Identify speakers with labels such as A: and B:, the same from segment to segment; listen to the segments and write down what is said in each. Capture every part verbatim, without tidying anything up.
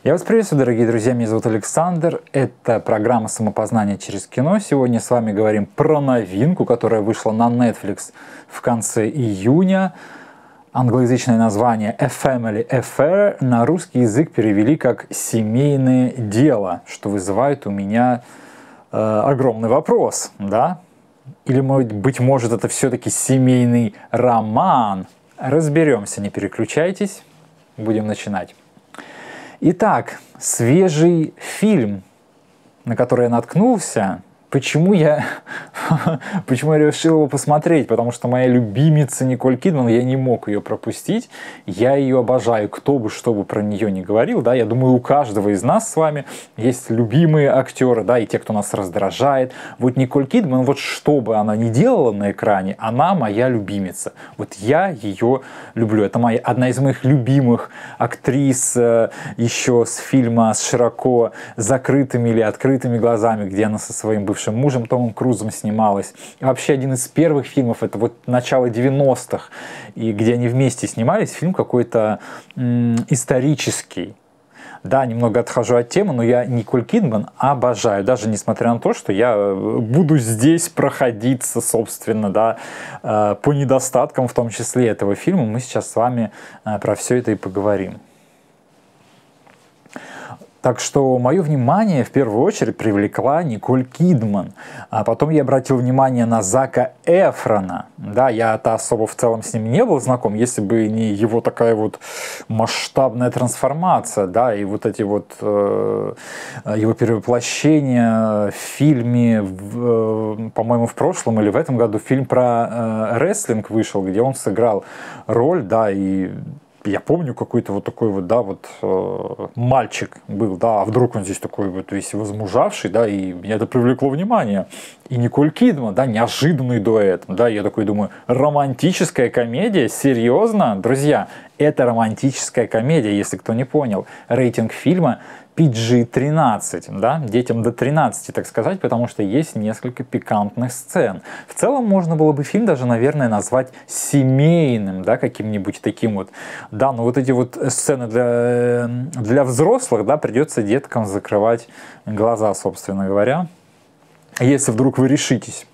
A: Я вас приветствую, дорогие друзья, меня зовут Александр, это программа «Самопознание через кино». Сегодня с вами говорим про новинку, которая вышла на Netflix в конце июня. Англоязычное название «A Family Affair» на русский язык перевели как «семейное дело», что вызывает у меня э, огромный вопрос, да? Или, быть может, это все-таки семейный роман? Разберемся, не переключайтесь, будем начинать. Итак, свежий фильм, на который я наткнулся. Почему я, почему я решил его посмотреть? Потому что моя любимица Николь Кидман, я не мог ее пропустить. Я ее обожаю, кто бы что бы про нее ни говорил. Да? Я думаю, у каждого из нас с вами есть любимые актеры, да, и те, кто нас раздражает. Вот Николь Кидман, вот что бы она ни делала на экране, она моя любимица. Вот я ее люблю. Это моя, одна из моих любимых актрис э, еще с фильма с широко закрытыми или открытыми глазами, где она со своим бывшим мужем Томом Крузом снималась. И вообще один из первых фильмов, это вот начало девяностых, и где они вместе снимались, фильм какой-то м- исторический. Да, немного отхожу от темы, но я Николь Кидман обожаю, даже несмотря на то, что я буду здесь проходиться, собственно, да, по недостаткам, в том числе этого фильма. Мы сейчас с вами про все это и поговорим. Так что мое внимание в первую очередь привлекла Николь Кидман. А потом я обратил внимание на Зака Эфрона. Да, я-то особо в целом с ним не был знаком, если бы не его такая вот масштабная трансформация, да, и вот эти вот э, его перевоплощения в фильме, в, э, по-моему, в прошлом или в этом году фильм про э, рестлинг вышел, где он сыграл роль, да, и я помню какой-то вот такой вот, да, вот э, мальчик был, да, а вдруг он здесь такой вот весь возмужавший, да, и меня это привлекло внимание. И Николь Кидман, да, неожиданный дуэт, да, я такой думаю, романтическая комедия, серьезно? Друзья, это романтическая комедия, если кто не понял. Рейтинг фильма пи джи тринадцать, да, детям до тринадцати, так сказать, потому что есть несколько пикантных сцен. В целом можно было бы фильм даже, наверное, назвать семейным, да, каким-нибудь таким вот. Да, но вот эти вот сцены для, для взрослых, да, придется деткам закрывать глаза, собственно говоря, если вдруг вы решитесь.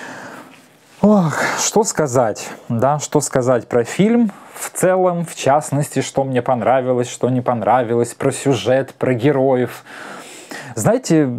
A: Ох, что сказать, да, что сказать про фильм в целом, в частности, что мне понравилось, что не понравилось, про сюжет, про героев. Знаете,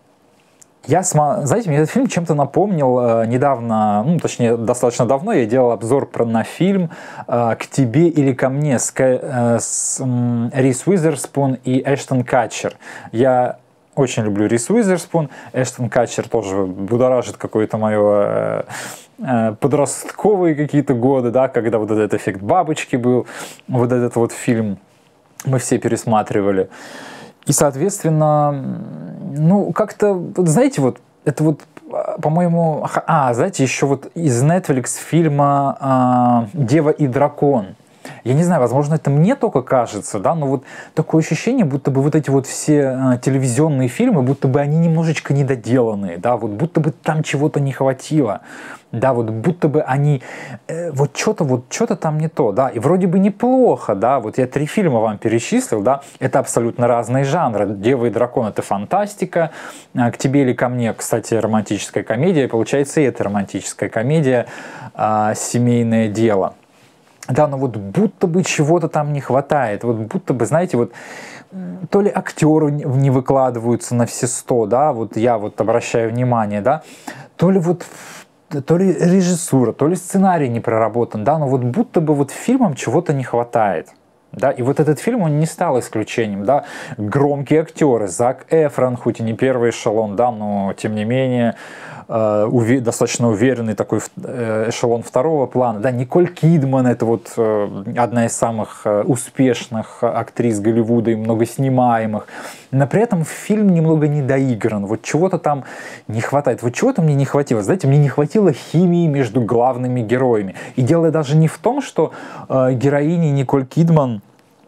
A: я сма... Знаете, мне этот фильм чем-то напомнил э, недавно, ну, точнее, достаточно давно я делал обзор про, на фильм э, «К тебе или ко мне» с, э, с э, Риз Уизерспун и Эштон Катчер. Я очень люблю Риз Уизерспун, Эштон Катчер тоже будоражит какое-то мое... Э, подростковые какие-то годы, да, когда вот этот эффект бабочки был, вот этот вот фильм мы все пересматривали. И, соответственно, ну, как-то, вот, знаете, вот, это вот, по-моему, а, знаете, еще вот из Netflix фильма э, «Дева и дракон». Я не знаю, возможно, это мне только кажется, да, но вот такое ощущение, будто бы вот эти вот все э, телевизионные фильмы, будто бы они немножечко недоделанные, да, вот будто бы там чего-то не хватило, да, вот будто бы они, э, вот что-то вот, что-то там не то, да, и вроде бы неплохо, да, вот я три фильма вам перечислил, да, это абсолютно разные жанры. «Дева и дракон» — это фантастика, «К тебе или ко мне», кстати, романтическая комедия, получается, и это романтическая комедия, э, «Семейное дело». Да, но вот будто бы чего-то там не хватает, вот будто бы, знаете, вот то ли актеры не выкладываются на все сто, да, вот я вот обращаю внимание, да, то ли вот, то ли режиссура, то ли сценарий не проработан, да, но вот будто бы вот фильмам чего-то не хватает. Да, и вот этот фильм, он не стал исключением, да, громкие актеры, Зак Эфрон, хоть и не первый эшелон, да, но тем не менее э, уве- достаточно уверенный такой э, эшелон второго плана, да, Николь Кидман, это вот э, одна из самых э, успешных актрис Голливуда и много снимаемых, но при этом фильм немного недоигран, вот чего-то там не хватает, вот чего-то мне не хватило, знаете, мне не хватило химии между главными героями, и дело даже не в том, что э, героиня Николь Кидман,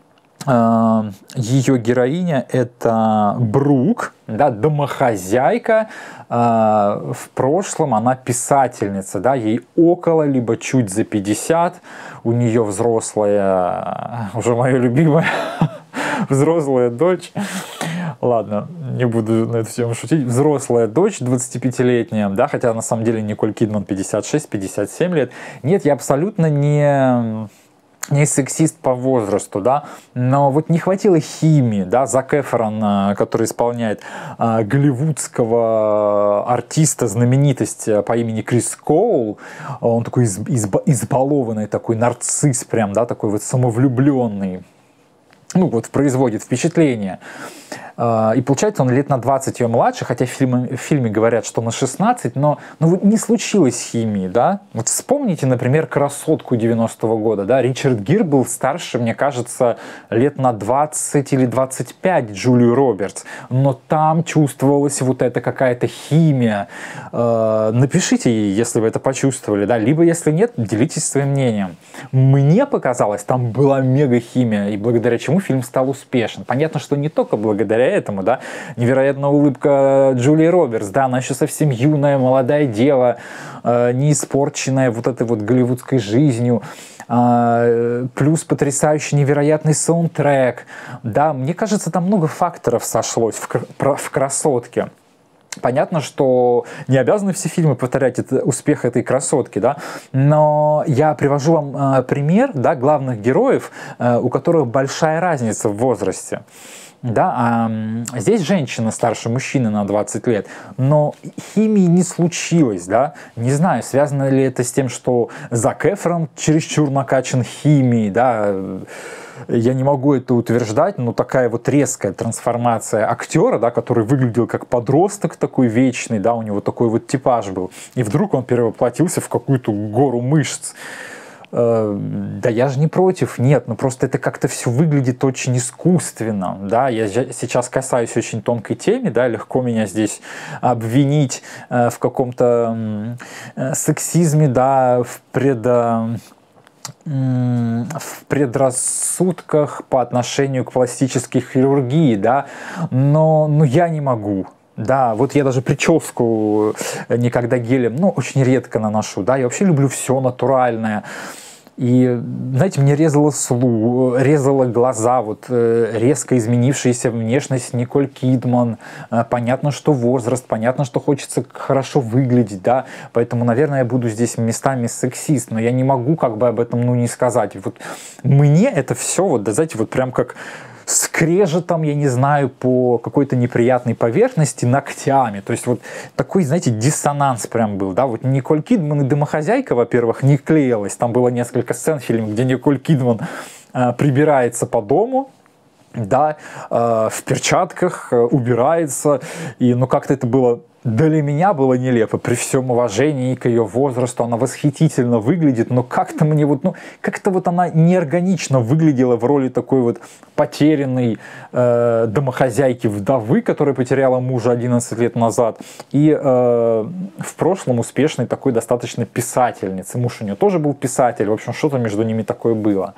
A: ее героиня — это Брук, да, домохозяйка, в прошлом она писательница, да, ей около, либо чуть за пятьдесят, у нее взрослая, уже мое любимое, Взрослая дочь. Ладно, не буду на эту тему шутить. Взрослая дочь, двадцатипятилетняя, да, хотя на самом деле Николь Кидман пятьдесят шесть — пятьдесят семь лет. Нет, я абсолютно не... не сексист по возрасту, да, но вот не хватило химии, да, Зак Эфрон, который исполняет а, голливудского артиста, знаменитость по имени Крис Коул, он такой из, изб, избалованный, такой нарцисс прям, да, такой вот самовлюбленный, ну вот производит впечатление. И получается, он лет на двадцать ее младше, хотя в фильме, в фильме говорят, что на шестнадцать, но ну, вот не случилось химии, да. Вот вспомните, например, «Красотку» девяностого года, да. Ричард Гир был старше, мне кажется, лет на двадцать или двадцать пять Джулию Робертс, но там чувствовалась вот эта какая-то химия. Напишите, если вы это почувствовали, да, либо если нет, делитесь своим мнением. Мне показалось, там была мега-химия, и благодаря чему фильм стал успешен. Понятно, что не только благодаря этому, да, невероятная улыбка Джулии Робертс, да, она еще совсем юная, молодая дева, э, не испорченная вот этой вот голливудской жизнью, э, плюс потрясающий невероятный саундтрек, да, мне кажется, там много факторов сошлось в, в «Красотке». Понятно, что не обязаны все фильмы повторять это, успех этой красотки, да, но я привожу вам э, пример, да, главных героев, э, у которых большая разница в возрасте. Да, а здесь женщина старше мужчины на двадцать лет, но химии не случилось, да. Не знаю, связано ли это с тем, что Зак Эфрон чересчур накачан химией, да. Я не могу это утверждать, но такая вот резкая трансформация актера, да, который выглядел как подросток такой вечный, да, у него такой вот типаж был, и вдруг он перевоплотился в какую-то гору мышц. Да я же не против, нет, но просто это как-то все выглядит очень искусственно, да, я сейчас касаюсь очень тонкой темы, да, легко меня здесь обвинить в каком-то сексизме, да, в пред... в предрассудках по отношению к пластической хирургии, да, но, но я не могу. Да, вот я даже прическу никогда гелем, ну, очень редко наношу, да, я вообще люблю все натуральное. И, знаете, мне резало слух, резало глаза, вот резко изменившаяся внешность Николь Кидман. Понятно, что возраст, понятно, что хочется хорошо выглядеть, да, поэтому, наверное, я буду здесь местами сексист, но я не могу как бы об этом, ну, не сказать. Вот мне это все, вот, да, знаете, вот прям как скрежетом, я не знаю, по какой-то неприятной поверхности ногтями. То есть вот такой, знаете, диссонанс прям был, да, вот Николь Кидман и домохозяйка, во-первых, не клеилась. Там было несколько сцен в фильме, где Николь Кидман э, прибирается по дому, да, э, в перчатках, э, убирается, и ну как-то это было... Для меня было нелепо, при всем уважении к ее возрасту, она восхитительно выглядит, но как-то мне вот, ну, как-то вот она неорганично выглядела в роли такой вот потерянной э, домохозяйки-вдовы, которая потеряла мужа одиннадцать лет назад, и э, в прошлом успешной такой достаточно писательницы. Муж у нее тоже был писатель, в общем, что-то между ними такое было.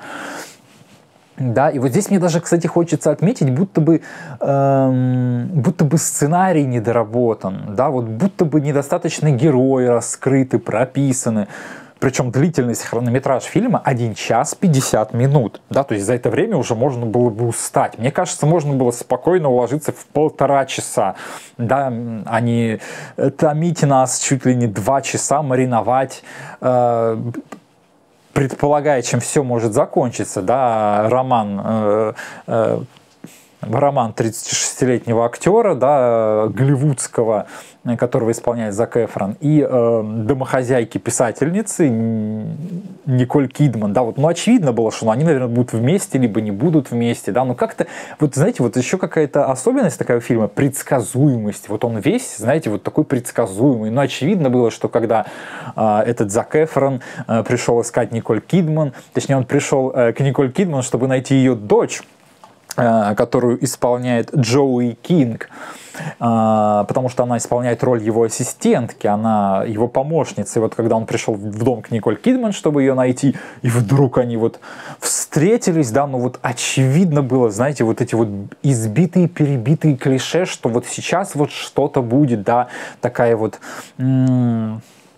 A: Да, и вот здесь мне даже, кстати, хочется отметить, будто бы, эм, будто бы сценарий недоработан, да, вот будто бы недостаточно герои раскрыты, прописаны. Причем длительность, хронометраж фильма один час пятьдесят минут, да, то есть за это время уже можно было бы устать. Мне кажется, можно было спокойно уложиться в полтора часа, да, а не томить нас чуть ли не два часа, мариновать, э, предполагая, чем все может закончиться, да, роман, э, э, роман тридцатишестилетнего актера, да, голливудского, которого исполняет Зак Эфрон, и э, домохозяйки-писательницы Николь Кидман, да, вот, ну, очевидно было, что ну, они, наверное, будут вместе, либо не будут вместе, да, но как-то, вот, знаете, вот еще какая-то особенность такого фильма, предсказуемость, вот он весь, знаете, вот такой предсказуемый, но очевидно было, что когда э, этот Зак Эфрон э, пришел искать Николь Кидман, точнее, он пришел э, к Николь Кидман, чтобы найти ее дочь, которую исполняет Джоуи Кинг, потому что она исполняет роль его ассистентки, она его помощница. И вот когда он пришел в дом к Николь Кидман, чтобы ее найти, и вдруг они вот встретились, да, ну вот очевидно было, знаете, вот эти вот избитые, перебитые клише, что вот сейчас вот что-то будет, да, такая вот... М-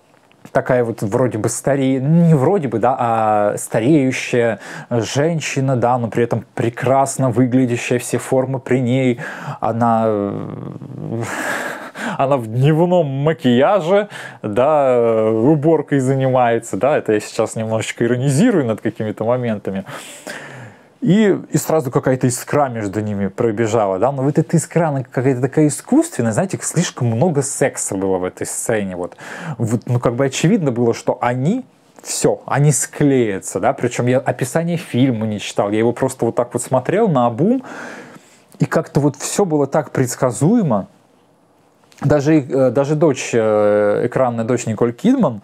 A: такая вот вроде бы старе... не вроде бы, да, а стареющая женщина, да, но при этом прекрасно выглядящая, все формы при ней, она... Она в дневном макияже, да, уборкой занимается, да, это я сейчас немножечко иронизирую над какими-то моментами. И, и сразу какая-то искра между ними пробежала, да, но вот эта искра, она какая-то такая искусственная, знаете, слишком много секса было в этой сцене, вот, вот ну, как бы очевидно было, что они, все, они склеятся, да, причем я описание фильма не читал, я его просто вот так вот смотрел наобум, и как-то вот все было так предсказуемо. Даже, даже дочь, экранная дочь Николь Кидман,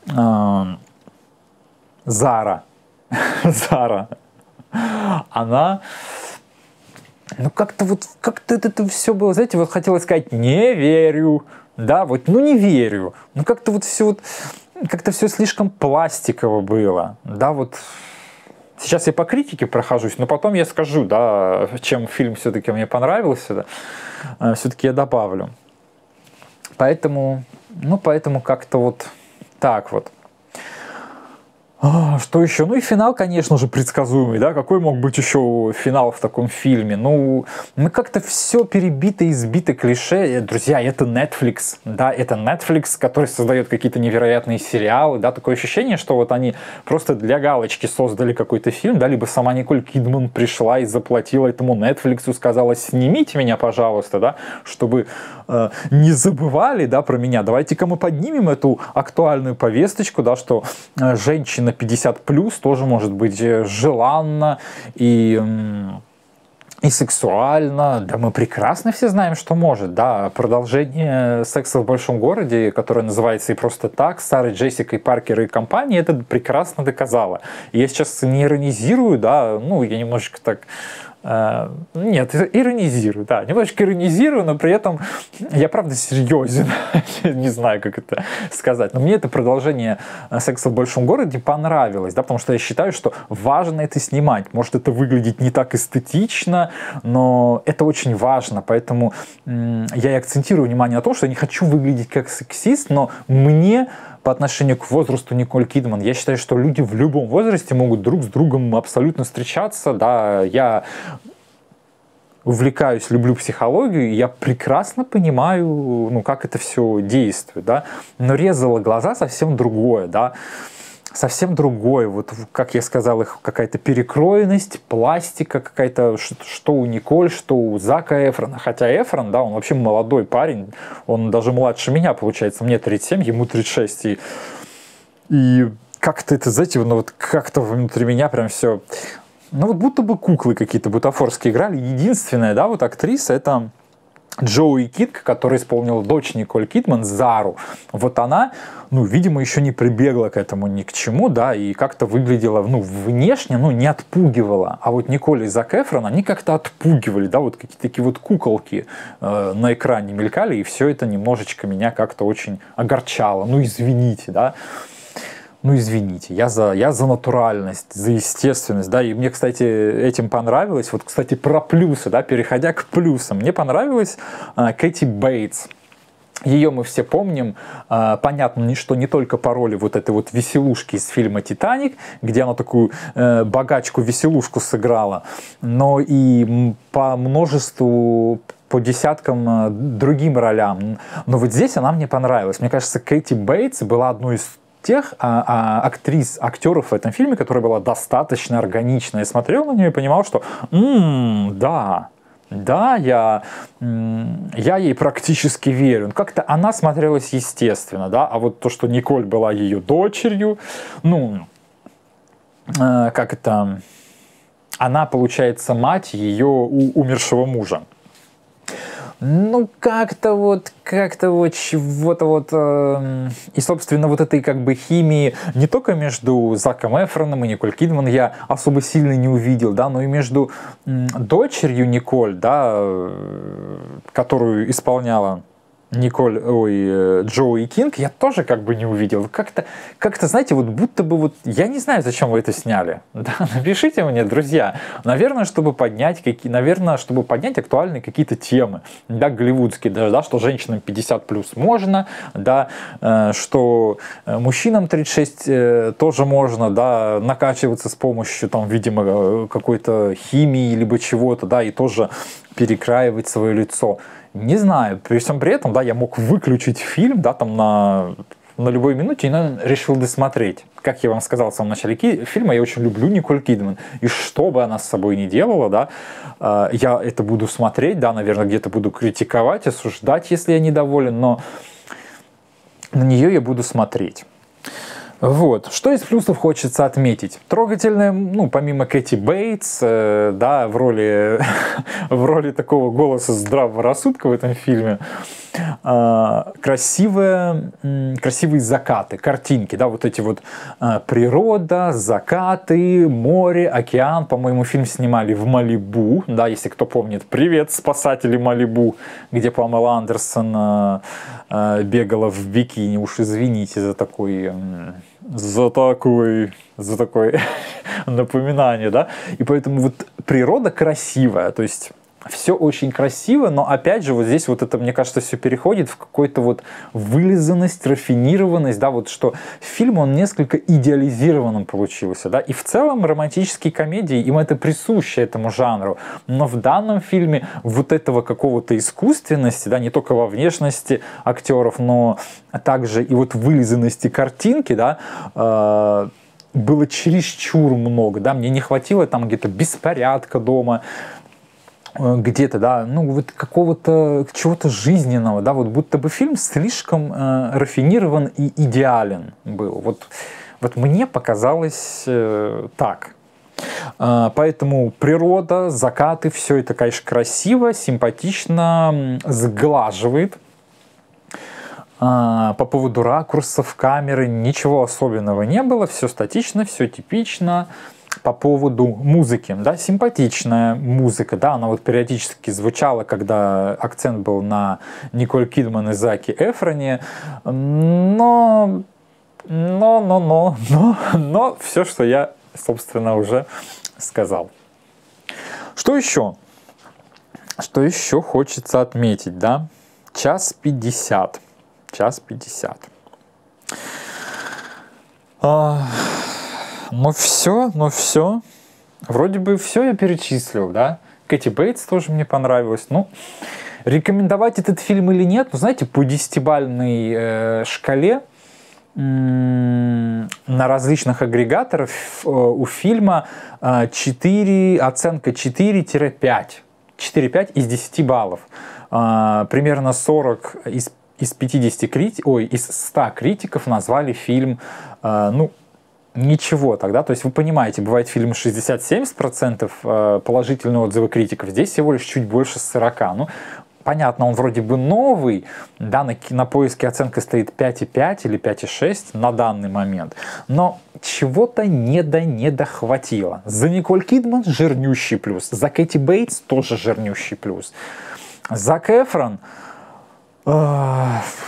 A: Зара, Зара, она, ну как-то вот, как-то это все было, знаете, вот хотелось сказать, не верю, да, вот, ну не верю, ну как-то вот все вот, как-то все слишком пластиково было, да, вот. Сейчас я по критике прохожусь, но потом я скажу, да, чем фильм все-таки мне понравился, да, все-таки я добавлю. Поэтому, ну, поэтому как-то вот так вот. А, что еще? Ну и финал, конечно же, предсказуемый, да? Какой мог быть еще финал в таком фильме? Ну, ну как-то все перебито, избито клише. Друзья, это Netflix, да, это Netflix, который создает какие-то невероятные сериалы, да? Такое ощущение, что вот они просто для галочки создали какой-то фильм, да? Либо сама Николь Кидман пришла и заплатила этому Netflix, сказала, снимите меня, пожалуйста, да? Чтобы э, не забывали, да, про меня. Давайте-ка мы поднимем эту актуальную повесточку, да, что э, женщина пятьдесят плюс тоже может быть желанно и, и сексуально. Да, мы прекрасно все знаем, что может. Да, продолжение «Секса в большом городе», которое называется и просто так, с Сарой Джессикой Паркер и компанией, это прекрасно доказало. И я сейчас не иронизирую, да, ну, я немножечко так... Нет, иронизирую, да, немножечко иронизирую, но при этом я правда серьезен, не знаю, как это сказать, но мне это продолжение «Секса в большом городе» понравилось, да, потому что я считаю, что важно это снимать, может это выглядит не так эстетично, но это очень важно, поэтому я и акцентирую внимание на том, что я не хочу выглядеть как сексист, но мне по отношению к возрасту Николь Кидман, я считаю, что люди в любом возрасте могут друг с другом абсолютно встречаться. Да, я увлекаюсь, люблю психологию, и я прекрасно понимаю, ну, как это все действует, да. Но резало глаза совсем другое, да. Совсем другое, вот как я сказал, их какая-то перекроенность, пластика какая-то, что у Николь, что у Зака Эфрона, хотя Эфрон, да, он вообще молодой парень, он даже младше меня, получается, мне тридцать семь, ему тридцать шесть, и, и как-то это, знаете, ну вот как-то внутри меня прям все, ну вот будто бы куклы какие-то бутафорские играли, единственная, да, вот актриса, это... Джоуи Китк, которая исполнила дочь Николь Кидман, Зару, вот она, ну, видимо, еще не прибегла к этому ни к чему, да, и как-то выглядела, ну, внешне, ну, не отпугивала. А вот Николь и Зак Эфрон, они как-то отпугивали, да, вот какие-то такие вот куколки э, на экране мелькали, и все это немножечко меня как-то очень огорчало. Ну, извините, да. Ну, извините, я за, я за натуральность, за естественность, да, и мне, кстати, этим понравилось, вот, кстати, про плюсы, да, переходя к плюсам, мне понравилась э, Кэти Бейтс. Ее мы все помним, э, понятно, что не только по роли вот этой вот веселушки из фильма «Титаник», где она такую э, богачку-веселушку сыграла, но и по множеству, по десяткам другим ролям. Но вот здесь она мне понравилась. Мне кажется, Кэти Бейтс была одной из тех а, а, актрис, актеров в этом фильме, которая была достаточно органична. Я смотрел на нее и понимал, что м-м, да, да, я, м- я ей практически верю. Как-то она смотрелась естественно, да, а вот то, что Николь была ее дочерью, ну, э, как это, она, получается, мать ее у- умершего мужа. Ну, как-то вот, как-то вот чего-то вот... Э, и, собственно, вот этой как бы химии не только между Заком Эфроном и Николь Кидман я особо сильно не увидел, да, но и между э, дочерью Николь, да, э, которую исполняла Николь, ой, Джоуи Кинг, я тоже как бы не увидел. Как-то, как-то, знаете, вот будто бы вот, я не знаю, зачем вы это сняли. Да, напишите мне, друзья. Наверное, чтобы поднять какие, наверное, чтобы поднять актуальные какие-то темы, да, голливудские даже, да, что женщинам пятьдесят плюс можно, да, э, что мужчинам тридцать шесть э, тоже можно, да, накачиваться с помощью, там, видимо, какой-то химии либо чего-то, да, и тоже перекраивать свое лицо. Не знаю, при всем при этом, да, я мог выключить фильм, да, там на, на любой минуте и, наверное, решил досмотреть. Как я вам сказал в самом начале фильма, я очень люблю Николь Кидман. И что бы она с собой ни делала, да, я это буду смотреть, да, наверное, где-то буду критиковать, осуждать, если я недоволен, но на нее я буду смотреть. Вот. Что из плюсов хочется отметить? Трогательная, ну, помимо Кэти Бейтс, э, да, в роли, в роли такого голоса здравого рассудка в этом фильме, э, красивые, э, красивые закаты, картинки, да, вот эти вот э, природа, закаты, море, океан. По-моему, фильм снимали в Малибу, да, если кто помнит. Привет, спасатели Малибу, где Памела Андерсон э, э, бегала в бикини. Уж извините за такой... Э, за такой, за такое напоминание, да, и поэтому вот природа красивая, то есть все очень красиво, но опять же вот здесь вот это, мне кажется, все переходит в какую-то вот вылизанность, рафинированность, да, вот что фильм, он несколько идеализированным получился, да, и в целом романтические комедии, им это присуще этому жанру, но в данном фильме вот этого какого-то искусственности, да, не только во внешности актеров, но также и вот вылизанности картинки, да, э было чересчур много, да, мне не хватило там где-то беспорядка дома, где-то, да, ну вот какого-то чего-то жизненного, да, вот будто бы фильм слишком э, рафинирован и идеален был. Вот, вот мне показалось э, так. Э, поэтому природа, закаты, все это, конечно, красиво, симпатично, сглаживает. Э, по поводу ракурсов, камеры, ничего особенного не было, все статично, все типично. По поводу музыки, да, симпатичная музыка, да, она вот периодически звучала, когда акцент был на Николь Кидман и Заке Эфроне, но, но, но, но, но, но все, что я, собственно, уже сказал. Что еще? Что еще хочется отметить, да? Час пятьдесят. Час пятьдесят. Ну все, ну все. Вроде бы все я перечислил, да. Кэти Бейтс тоже мне понравилась. Ну, рекомендовать этот фильм или нет, ну, знаете, по десятибалльной э, шкале э, на различных агрегаторах э, у фильма э, четыре, оценка четыре-пять. четыре-пять из десяти баллов. Э, примерно сорок из, из пятидесяти критиков, ой, из ста критиков назвали фильм, э, ну, ничего тогда, то есть вы понимаете, бывает фильм шестьдесят-семьдесят процентов положительные отзывы критиков, здесь всего лишь чуть больше сорока. Ну, понятно, он вроде бы новый, да, на, на поиске оценка стоит пять и пять или пять и шесть на данный момент, но чего-то не до не дохватило. За Николь Кидман жирнющий плюс, за Кэти Бейтс тоже жирнющий плюс. Зак Эфрон... Э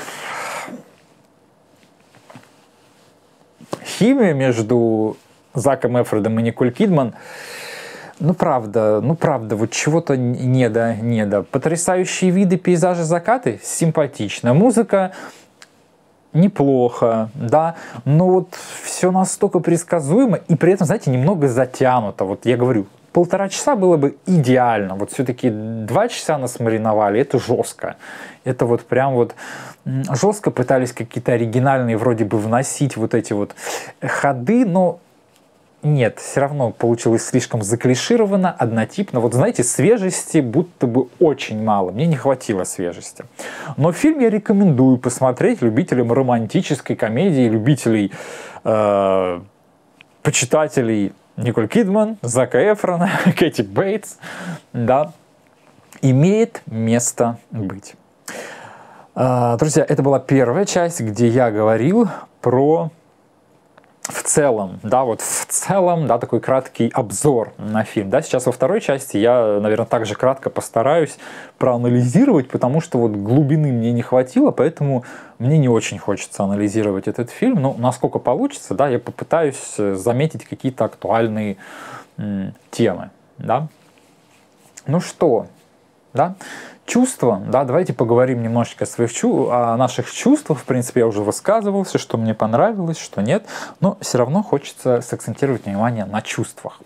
A: Химия между Заком Эфроном и Николь Кидман, ну правда, ну правда, вот чего-то не до, не до. Потрясающие виды, пейзажи, закаты, симпатично. Музыка неплохо, да, но вот все настолько предсказуемо и при этом, знаете, немного затянуто. Вот я говорю, полтора часа было бы идеально. Вот все-таки два часа нас мариновали, это жестко. Это вот прям вот жестко пытались какие-то оригинальные вроде бы вносить вот эти вот ходы, но нет, все равно получилось слишком заклишировано, однотипно. Вот знаете, свежести будто бы очень мало. Мне не хватило свежести. Но фильм я рекомендую посмотреть любителям романтической комедии, любителей, э, почитателей Николь Кидман, Зака Эфрона, Кэти Бейтс. Да, имеет место быть. Друзья, это была первая часть, где я говорил про в целом, да, вот в целом, да, такой краткий обзор на фильм, да, сейчас во второй части я, наверное, также кратко постараюсь проанализировать, потому что вот глубины мне не хватило, поэтому мне не очень хочется анализировать этот фильм, но насколько получится, да, я попытаюсь заметить какие-то актуальные м, темы, да. Ну что, да, чувства, да, давайте поговорим немножечко о своих чу о наших чувствах. В принципе, я уже высказывался, что мне понравилось, что нет, но все равно хочется сакцентировать внимание на чувствах.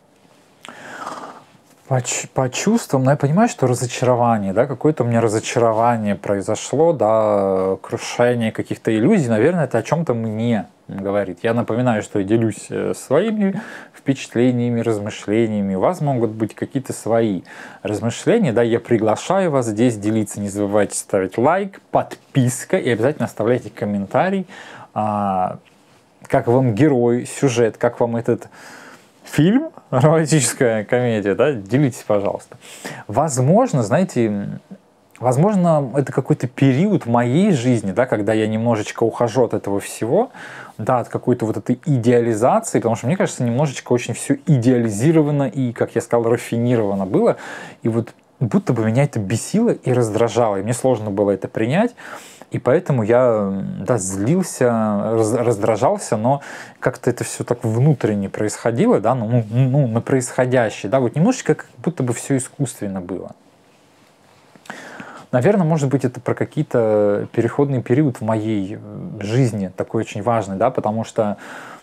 A: По, по чувствам, ну, я понимаю, что разочарование, да, какое-то у меня разочарование произошло, да, крушение каких-то иллюзий, наверное, это о чем-то мне говорит. Я напоминаю, что я делюсь своими впечатлениями, размышлениями. У вас могут быть какие-то свои размышления, да, я приглашаю вас здесь делиться. Не забывайте ставить лайк, подписка и обязательно оставляйте комментарий, а, как вам герой, сюжет, как вам этот фильм, романтическая комедия, да, делитесь, пожалуйста. Возможно, знаете, возможно, это какой-то период в моей жизни, да, когда я немножечко ухожу от этого всего, да, от какой-то вот этой идеализации, потому что, мне кажется, немножечко очень все идеализировано и, как я сказал, рафинировано было, и вот будто бы меня это бесило и раздражало, и мне сложно было это принять, и поэтому я, да, злился, раз, раздражался, но как-то это все так внутренне происходило, да, ну, ну, на происходящее, да, вот немножечко как будто бы все искусственно было. Наверное, может быть, это про какие-то переходный период в моей жизни, такой очень важный, да, потому что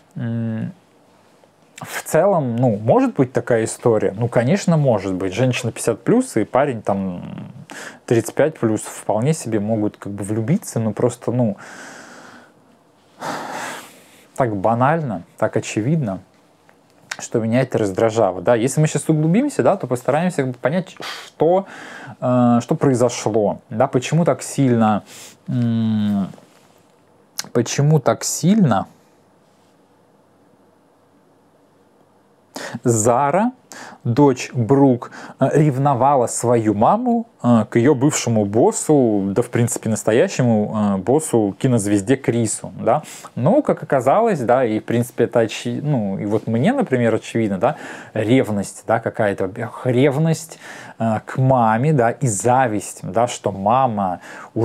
A: в целом, ну, может быть такая история? Ну, конечно, может быть. Женщина пятьдесят плюс и парень там тридцать пять плюс вполне себе могут как бы влюбиться, но просто, ну, так банально, так очевидно, что меня это раздражало. Да? Если мы сейчас углубимся, да, то постараемся понять, что, э, что произошло, да, почему так сильно, м- почему так сильно Зара, дочь Брук, ревновала свою маму к ее бывшему боссу, да, в принципе, настоящему боссу, кинозвезде Крису, да. Но, как оказалось, да, и, в принципе, это, очи... ну, и вот мне, например, очевидно, да, ревность, да, какая-то ревность к маме, да, и зависть, да, что мама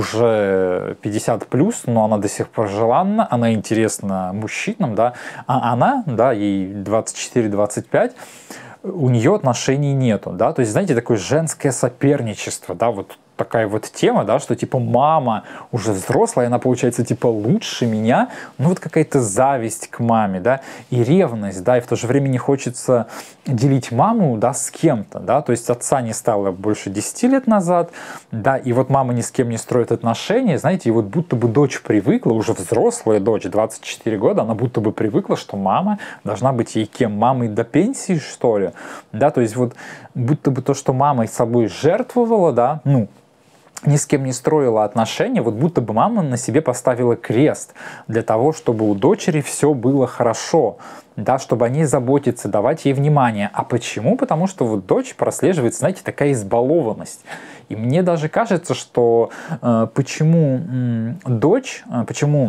A: уже пятьдесят плюс, но она до сих пор желанна, она интересна мужчинам, да, а она, да, ей двадцать четыре двадцать пять, у нее отношений нету, да, то есть, знаете, такое женское соперничество, да, вот такая вот тема, да, что типа мама уже взрослая, она получается типа лучше меня, ну вот какая-то зависть к маме, да, и ревность, да, и в то же время не хочется делить маму, да, с кем-то, да, то есть отца не стало больше десяти лет назад, да, и вот мама ни с кем не строит отношения, знаете, и вот будто бы дочь привыкла, уже взрослая дочь, двадцать четыре года, она будто бы привыкла, что мама должна быть ей кем, мамой до пенсии, что ли, да, то есть вот будто бы то, что мама собой жертвовала, да, ну, ни с кем не строила отношения, вот будто бы мама на себе поставила крест для того, чтобы у дочери все было хорошо, да, чтобы о ней заботиться, давать ей внимание. А почему? Потому что вот дочь прослеживается, знаете, такая избалованность. И мне даже кажется, что э, почему э, дочь, э, почему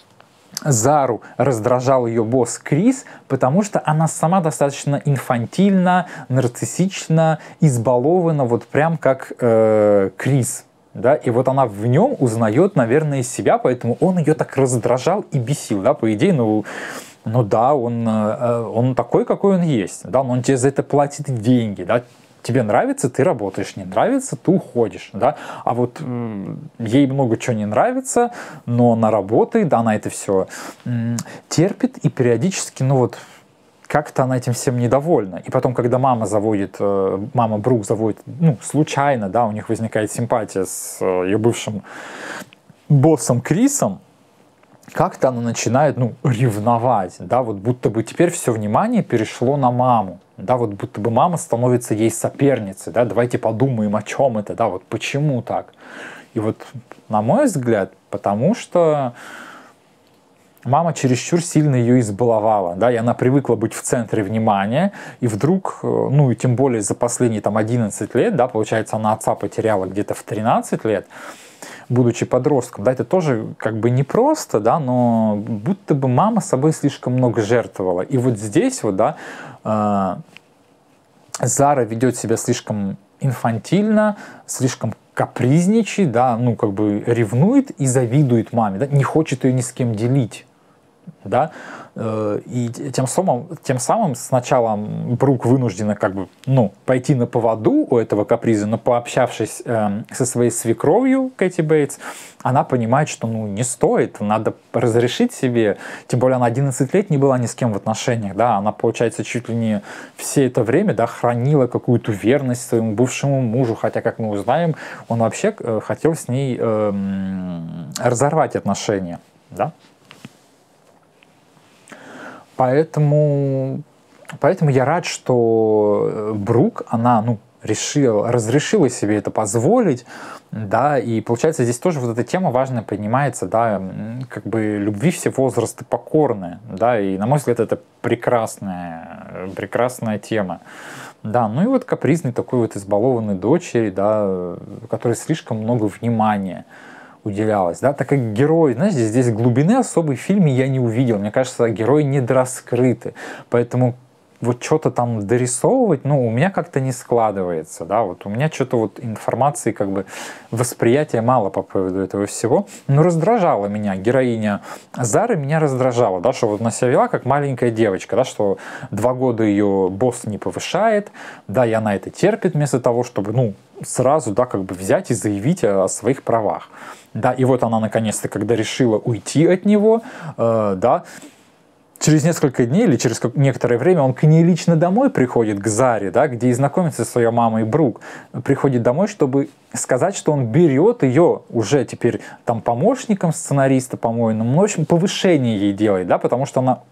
A: Зару раздражал ее босс Крис, потому что она сама достаточно инфантильна, нарциссична, избалована, вот прям как э, Крис. Да, и вот она в нем узнает, наверное, себя, поэтому он ее так раздражал и бесил, да, по идее, ну, ну да, он, он такой, какой он есть, да, но он тебе за это платит деньги, да, тебе нравится, ты работаешь, не нравится, ты уходишь, да, а вот ей много чего не нравится, но она работает, да, она это все терпит и периодически, ну вот, как-то она этим всем недовольна. И потом, когда мама заводит, мама Брук заводит, ну, случайно, да, у них возникает симпатия с ее бывшим боссом Крисом, как-то она начинает, ну, ревновать, да, вот будто бы теперь все внимание перешло на маму, да, вот будто бы мама становится ей соперницей, да, давайте подумаем, о чем это, да, вот почему так. И вот, на мой взгляд, потому что мама чересчур сильно ее избаловала, да, и она привыкла быть в центре внимания, и вдруг, ну и тем более за последние там одиннадцать лет, да, получается, она отца потеряла где-то в тринадцать лет, будучи подростком, да, это тоже как бы непросто, да, но будто бы мама собой слишком много жертвовала. И вот здесь вот, да, э, Зара ведет себя слишком инфантильно, слишком капризничает, да, ну как бы ревнует и завидует маме, да, не хочет ее ни с кем делить. Да? И тем самым, тем самым сначала Брук вынуждена как бы, ну, пойти на поводу у этого каприза, но пообщавшись э, со своей свекровью Кэти Бейтс, она понимает, что ну, не стоит, надо разрешить себе, тем более она одиннадцать лет не была ни с кем в отношениях, да? Она, получается, чуть ли не все это время, да, хранила какую-то верность своему бывшему мужу, хотя, как мы узнаем, он вообще э, хотел с ней э, разорвать отношения, да? Поэтому, поэтому я рад, что Брук, она, ну, решила, разрешила себе это позволить, да, и получается здесь тоже вот эта тема важная поднимается, да, как бы любви все возрасты покорны, да, и на мой взгляд это прекрасная, прекрасная тема. Да, ну и вот капризный такой вот избалованный дочери, да, которой слишком много внимания уделялось, да, так как герой, знаете, здесь глубины особой в фильме я не увидел, мне кажется, герои недораскрыты, поэтому вот что-то там дорисовывать, ну, у меня как-то не складывается, да, вот у меня что-то вот информации, как бы, восприятия мало по поводу этого всего, но раздражала меня героиня Зары, меня раздражала, да, что вот она себя вела как маленькая девочка, да, что два года ее босс не повышает, да, и она это терпит вместо того, чтобы, ну, сразу, да, как бы взять и заявить о своих правах. Да, и вот она наконец-то, когда решила уйти от него, э, да, через несколько дней или через некоторое время он к ней лично домой приходит, к Заре, да, где и знакомится со своей мамой Брук, приходит домой, чтобы сказать, что он берет ее уже теперь там помощником сценариста, по-моему, ну, в общем, повышение ей делает, да, потому что она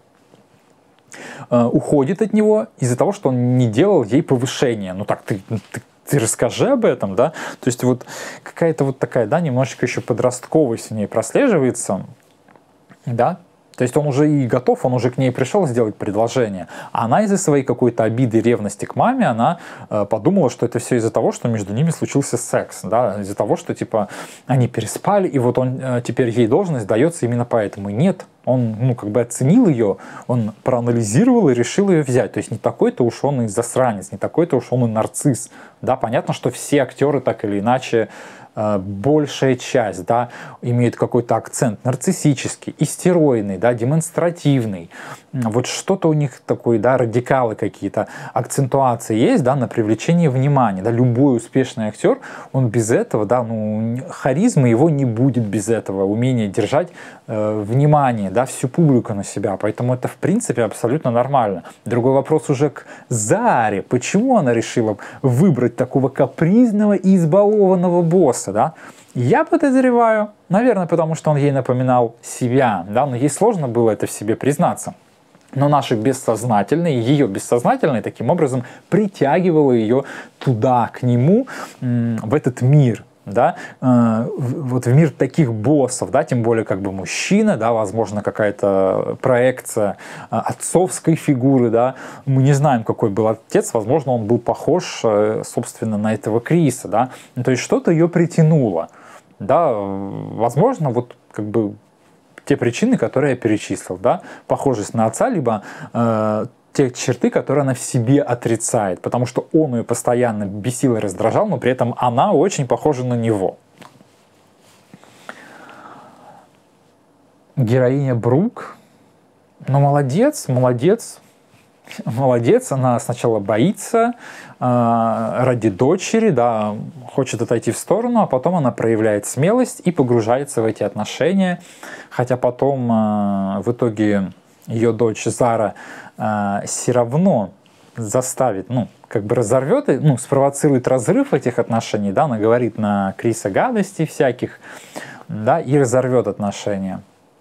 A: э, уходит от него из-за того, что он не делал ей повышение. Ну так ты, ты Ты расскажи об этом, да? То есть вот какая-то вот такая, да, немножечко еще подростковость в ней прослеживается, да? То есть он уже и готов, он уже к ней пришел сделать предложение. А она из-за своей какой-то обиды, ревности к маме, она э, подумала, что это все из-за того, что между ними случился секс, да? Из-за того, что типа они переспали, и вот он э, теперь ей должность дается именно поэтому. Нет. Он, ну, как бы оценил ее, он проанализировал и решил ее взять. То есть не такой-то уж он и засранец, не такой-то уж он и нарцисс. Да, понятно, что все актеры так или иначе, э, большая часть, да, имеют какой-то акцент нарциссический, истероидный, да, демонстративный. Вот что-то у них такое, да, радикалы какие-то, акцентуации есть, да, на привлечение внимания. Да, любой успешный актер, он без этого, да, ну, харизмы его не будет без этого, умения держать э, внимание, да, всю публику на себя, поэтому это в принципе абсолютно нормально. Другой вопрос уже к Заре, почему она решила выбрать такого капризного и избалованного босса, да? Я подозреваю, наверное, потому что он ей напоминал себя, да, но ей сложно было это в себе признаться. Но наше бессознательное, ее бессознательное таким образом притягивало ее туда, к нему, в этот мир. Да, э, вот в мир таких боссов, да, тем более как бы мужчина, да, возможно, какая-то проекция э, отцовской фигуры, да, мы не знаем, какой был отец, возможно, он был похож, э, собственно, на этого Криса, да, ну, то есть что-то ее притянуло, да, возможно, вот как бы те причины, которые я перечислил, да, похожесть на отца, либо э, те черты, которые она в себе отрицает, потому что он ее постоянно бесил и раздражал, но при этом она очень похожа на него. Героиня Брук, ну молодец, молодец, молодец, она сначала боится э, ради дочери, да, хочет отойти в сторону, а потом она проявляет смелость и погружается в эти отношения, хотя потом э, в итоге ее дочь Зара э, все равно заставит, ну, как бы разорвет, ну, спровоцирует разрыв этих отношений, да, она говорит на Криса гадостей всяких, да, и разорвет отношения.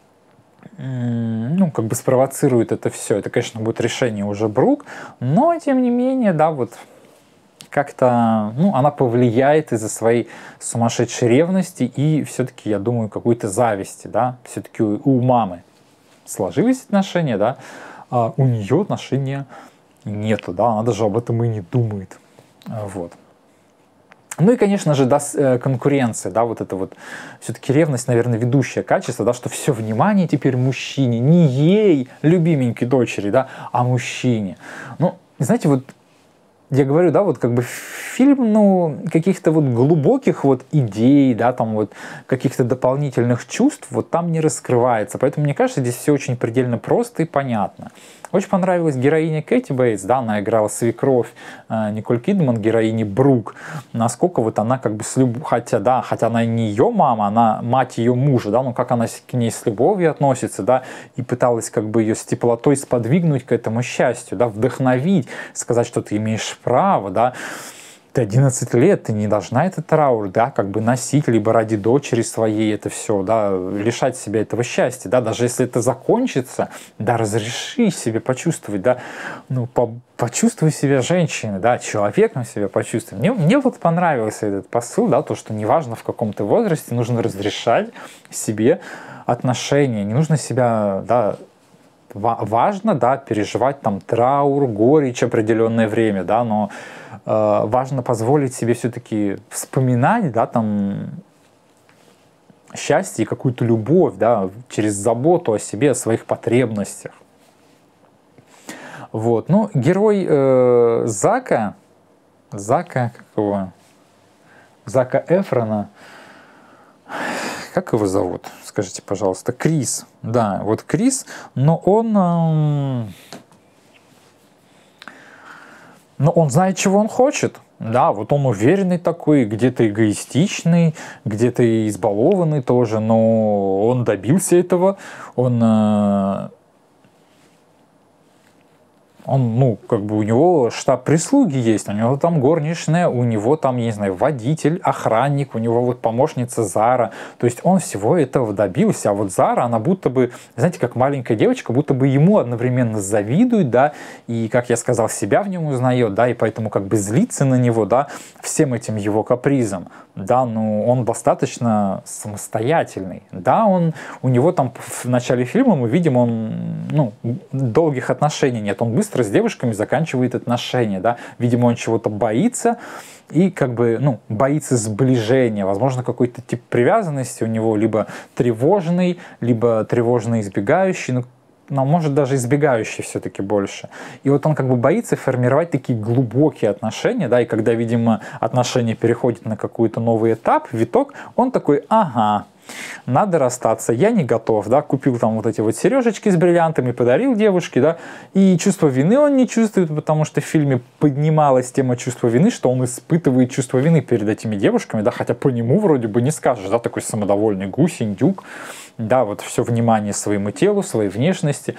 A: Ну, как бы спровоцирует это все. Это, конечно, будет решение уже Брук, но, тем не менее, да, вот как-то, ну, она повлияет из-за своей сумасшедшей ревности и все-таки, я думаю, какой-то зависти, да, все-таки у, у мамы сложились отношения, да, а у нее отношения нету, да, она даже об этом и не думает, вот. Ну и, конечно же, да, конкуренция, да, вот это вот, все-таки ревность, наверное, ведущее качество, да, что все внимание теперь мужчине, не ей, любименькой дочери, да, а мужчине. Ну, знаете, вот я говорю, да, вот как бы фильм, ну, каких-то вот глубоких вот идей, да, там вот каких-то дополнительных чувств вот там не раскрывается. Поэтому, мне кажется, здесь все очень предельно просто и понятно. Очень понравилась героиня Кэти Бейтс, да, она играла свекровь э, Николь Кидман, героини Брук. Насколько вот она как бы с любовью, хотя, да, хотя она не ее мама, она мать ее мужа, да, но как она к ней с любовью относится, да, и пыталась как бы ее с теплотой сподвигнуть к этому счастью, да, вдохновить, сказать, что ты имеешь право, да. Ты одиннадцать лет, ты не должна этот траур, да, как бы носить, либо ради дочери своей это все, да, лишать себя этого счастья, да, даже если это закончится, да, разреши себе почувствовать, да, ну, по почувствуй себя женщиной, да, человеком себя почувствуй. Мне, мне вот понравился этот посыл, да, то, что неважно в каком ты возрасте, нужно разрешать себе отношения, не нужно себя, да, важно, да, переживать там траур, горечь определенное время, да, но э, важно позволить себе все-таки вспоминать, да, там счастье и какую-то любовь, да, через заботу о себе, о своих потребностях. Вот, ну, герой э, Зака, Зака, как его, Зака Эфрона, как его зовут? Скажите, пожалуйста. Крис. Да, вот Крис, но он... Эм, но он знает, чего он хочет. Да, вот он уверенный такой, где-то эгоистичный, где-то избалованный тоже, но он добился этого. Он... Э, Он, ну, как бы у него штаб прислуги есть, у него там горничная, у него там, я не знаю, водитель, охранник, у него вот помощница Зара. То есть он всего этого добился. А вот Зара, она будто бы, знаете, как маленькая девочка, будто бы ему одновременно завидует, да, и, как я сказал, себя в нем узнает, да, и поэтому как бы злится на него, да, всем этим его капризом. Да, ну, он достаточно самостоятельный. Да, он, у него там в начале фильма мы видим, он, ну, долгих отношений нет. Он быстро с девушками заканчивает отношения, да. Видимо, он чего-то боится и как бы, ну, боится сближения. Возможно, какой-то тип привязанности у него либо тревожный, либо тревожно избегающий, ну, но может даже избегающий все-таки больше. И вот он как бы боится формировать такие глубокие отношения, да, и когда, видимо, отношения переходят на какой-то новый этап, виток, он такой, ага, надо расстаться, я не готов, да, купил там вот эти вот сережечки с бриллиантами, подарил девушке, да, и чувство вины он не чувствует, потому что в фильме поднималась тема чувства вины, что он испытывает чувство вины перед этими девушками, да, хотя по нему вроде бы не скажешь, да, такой самодовольный гусь, индюк, да, вот все внимание своему телу, своей внешности,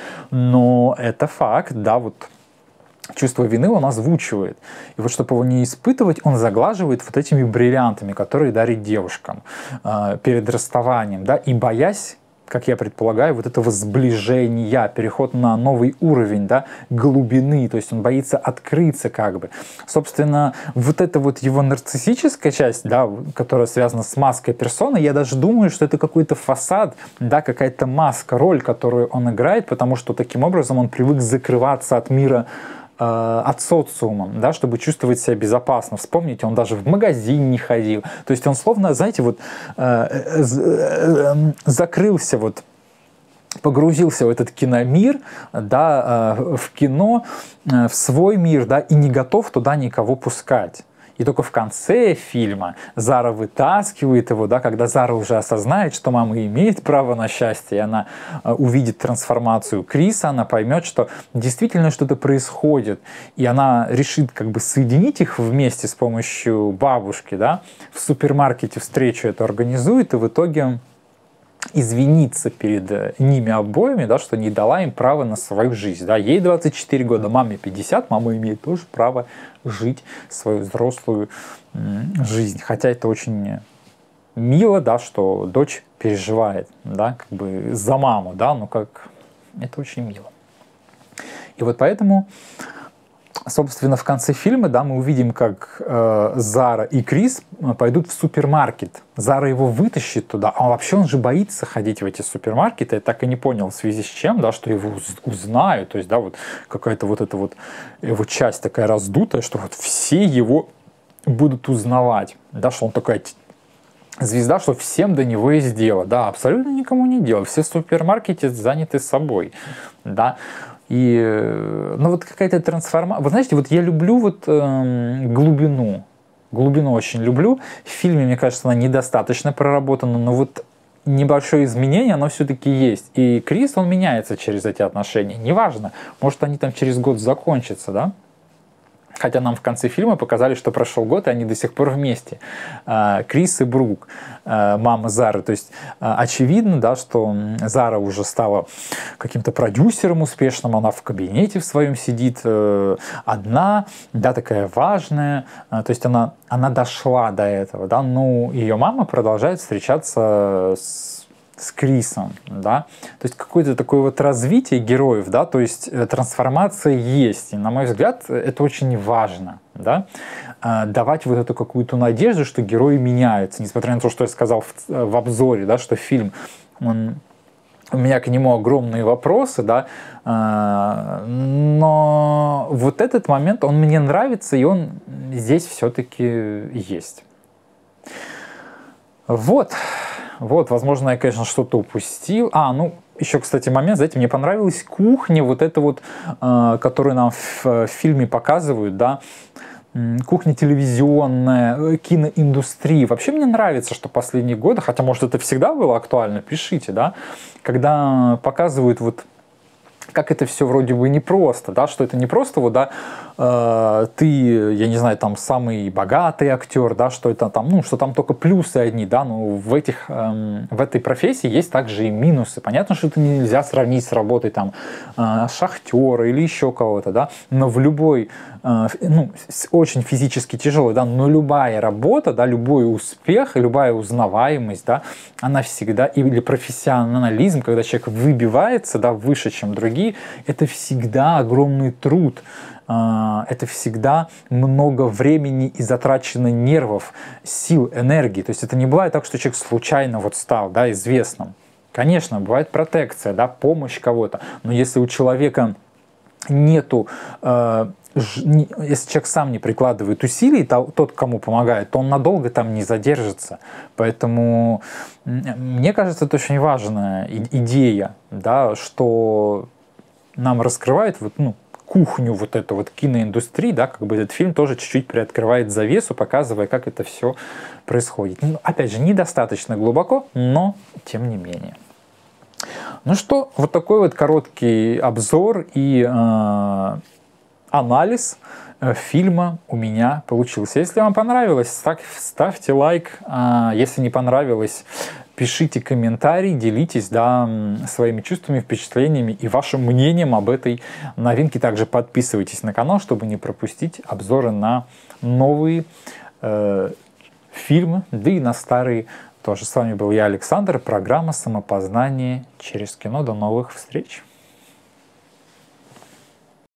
A: но это факт, да, вот чувство вины он озвучивает. И вот чтобы его не испытывать, он заглаживает вот этими бриллиантами, которые дарит девушкам э, перед расставанием, да, и боясь, как я предполагаю, вот этого сближения, переход на новый уровень, да, глубины, то есть он боится открыться как бы. Собственно, вот эта вот его нарциссическая часть, да, которая связана с маской персоны, я даже думаю, что это какой-то фасад, да, какая-то маска, роль, которую он играет, потому что таким образом он привык закрываться от мира, от социума, да, чтобы чувствовать себя безопасно. Вспомните, он даже в магазин не ходил. То есть он словно, знаете, вот э, э, закрылся, вот, погрузился в этот киномир, да, э, в кино, э, в свой мир, да, и не готов туда никого пускать. И только в конце фильма Зара вытаскивает его, да, когда Зара уже осознает, что мама имеет право на счастье, и она э, увидит трансформацию Криса, она поймет, что действительно что-то происходит, и она решит как бы соединить их вместе с помощью бабушки, да, в супермаркете встречу эту организует, и в итоге извиниться перед ними обоими, да, что не дала им право на свою жизнь. Да. Ей двадцать четыре года, маме пятьдесят, мама имеет тоже право жить свою взрослую жизнь. Хотя это очень мило, да, что дочь переживает, да, как бы за маму, да, но как это очень мило. И вот поэтому, собственно, в конце фильма, да, мы увидим, как э, Зара и Крис пойдут в супермаркет. Зара его вытащит туда, а вообще он же боится ходить в эти супермаркеты. Я так и не понял, в связи с чем, да, что его узнают. То есть, да, вот какая-то вот эта вот его часть такая раздутая, что вот все его будут узнавать, да, что он такая звезда, что всем до него есть дело. Да, абсолютно никому не дело. Все в супермаркете заняты собой. Да. И, ну, вот какая-то трансформация. Вы знаете, вот я люблю вот э, глубину. Глубину очень люблю. В фильме, мне кажется, она недостаточно проработана, но вот небольшое изменение, оно все-таки есть. И Крис, он меняется через эти отношения. Неважно, может, они там через год закончатся, да? Хотя нам в конце фильма показали, что прошел год, и они до сих пор вместе. Крис и Брук, мама Зары. То есть очевидно, да, что Зара уже стала каким-то продюсером успешным, она в кабинете в своем сидит одна, да, такая важная. То есть она, она дошла до этого, да, но ее мама продолжает встречаться с с Крисом, да, то есть какое-то такое вот развитие героев, да, то есть трансформация есть, и, на мой взгляд, это очень важно, да, давать вот эту какую-то надежду, что герои меняются, несмотря на то, что я сказал в, в обзоре, да, что фильм, он, у меня к нему огромные вопросы, да, но вот этот момент, он мне нравится, и он здесь все-таки есть. Вот. Вот, возможно, я, конечно, что-то упустил. А, ну, еще, кстати, момент, знаете, мне понравилась кухня, вот эта вот, э, которую нам в, в фильме показывают, да, кухня телевизионная, киноиндустрия. Вообще мне нравится, что последние годы, хотя, может, это всегда было актуально, пишите, да, когда показывают вот как это все вроде бы непросто, да, что это не просто вот, да, э, ты, я не знаю, там самый богатый актер, да, что это там, ну, что там только плюсы одни, да, но в этих, э, в этой профессии есть также и минусы. Понятно, что это нельзя сравнить с работой там э, шахтера или еще кого-то, да, но в любой, э, ну, очень физически тяжелой, да, но любая работа, да, любой успех, любая узнаваемость, да, она всегда, или профессионализм, когда человек выбивается, да, выше, чем другие, это всегда огромный труд, это всегда много времени и затрачено нервов, сил, энергии. То есть это не бывает так, что человек случайно вот стал, да, известным. Конечно, бывает протекция, да, помощь кого-то, но если у человека нету, э, если человек сам не прикладывает усилий, то, тот, кому помогает, то он надолго там не задержится. Поэтому мне кажется, это очень важная идея, да, что нам раскрывает вот, ну, кухню вот эту вот киноиндустрии, да, как бы этот фильм тоже чуть-чуть приоткрывает завесу, показывая, как это все происходит. Ну, опять же, недостаточно глубоко, но тем не менее. Ну что, вот такой вот короткий обзор и э, анализ э, фильма у меня получился. Если вам понравилось, став, ставьте лайк. А если не понравилось, пишите комментарий, делитесь, да, своими чувствами, впечатлениями и вашим мнением об этой новинке. Также подписывайтесь на канал, чтобы не пропустить обзоры на новые э, фильмы, да и на старые тоже. С вами был я, Александр, программа «Самопознание через кино». До новых встреч!